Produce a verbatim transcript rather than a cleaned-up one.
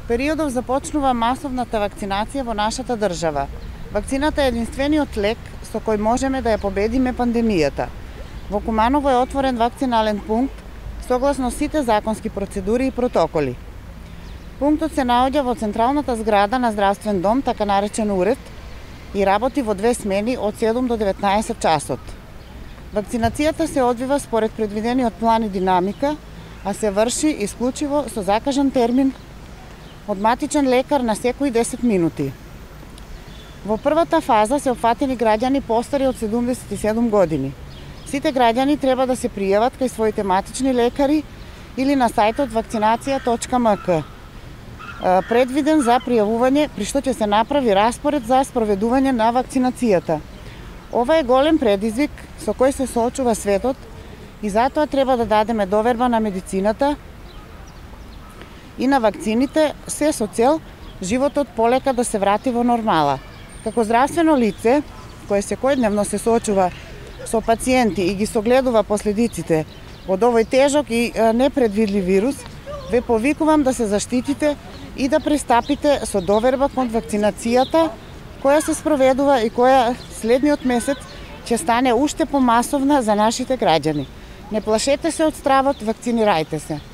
периодов започнува масовната вакцинација во нашата држава. Вакцината е единствениот лек со кој можеме да ја победиме пандемијата. Во Куманово е отворен вакцинален пункт согласно сите законски процедури и протоколи. Пунктот се наоѓа во централната зграда на здравствен дом, така наречен уред, и работи во две смени од седум до деветнаесет часот. Вакцинацијата се одвива според предвидениот план и динамика, а се врши исклучиво со закажан термин од матичен лекар на секои десет минути. Во првата фаза се опфатени граѓани постари од седумдесет и седум години. Сите граѓани треба да се пријават кај своите матични лекари или на сајтот вакцинација точка ем ка, предвиден за пријавување, при што ќе се направи распоред за спроведување на вакцинацијата. Ова е голем предизвик со кој се соочува светот и затоа треба да дадеме доверба на медицината и на вакцините, се со цел животот полека да се врати во нормала. Како здравствено лице, кое секојдневно се соочува со пациенти и ги согледува последиците од овој тежок и непредвидлив вирус, ве повикувам да се заштитите и да пристапите со доверба кон вакцинацијата, која се спроведува и која следниот месец ќе стане уште помасовна за нашите граѓани. Не плашете се од стравот, вакцинирајте се.